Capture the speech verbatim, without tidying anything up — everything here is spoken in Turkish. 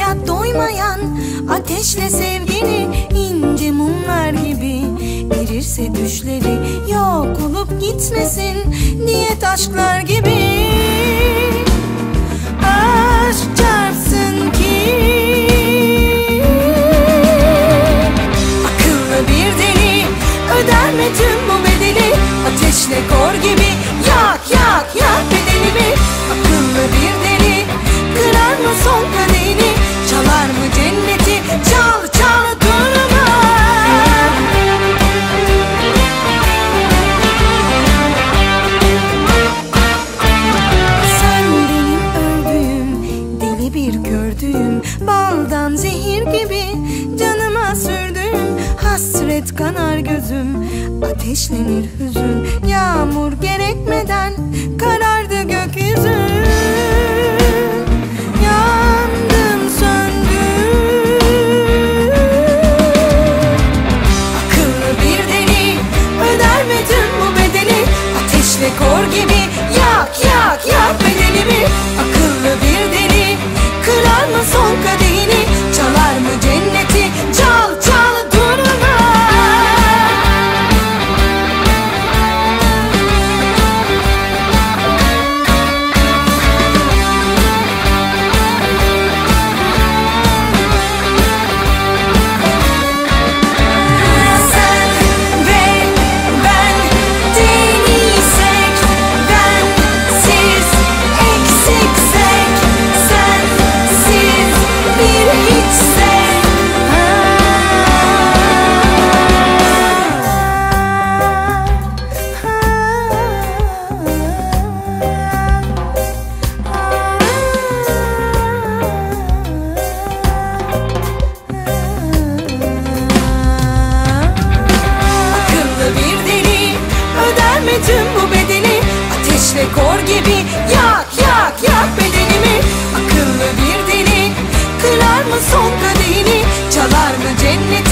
hayat doymayan ateşle sevgini, ince mumlar gibi erirse düşleri, yok olup gitmesin diyet aşklar gibi. Aşk çarpsın ki akıllı bir deli öder mi tüm bu bedeli, ateşle kor gibi yak yak yak bedenimi. Akıllı bir deli kırar mı son kadehini, çalar mı cenneti, çal çal durma. Sen benim öldüğüm, deli bir gördüğüm, baldan zehir gibi canıma sürdüğüm, hasret kanar gözüm, ateşlenir hüzün, yağmur gerekmeden karardı gökyüzü. Yandım söndüm, akıllı bir deli öder mi tüm bu bedeli, ateşle kor gibi yak yak yak bedenimi. Akıllı bir deli kırar mı son kadehini, çalar mı cenneti, çal çal durma. Tüm bu bedeni ateşle kor gibi yak yak yak bedenimi. Akıllı bir deli kırar mı son kadehini, çalar mı cennet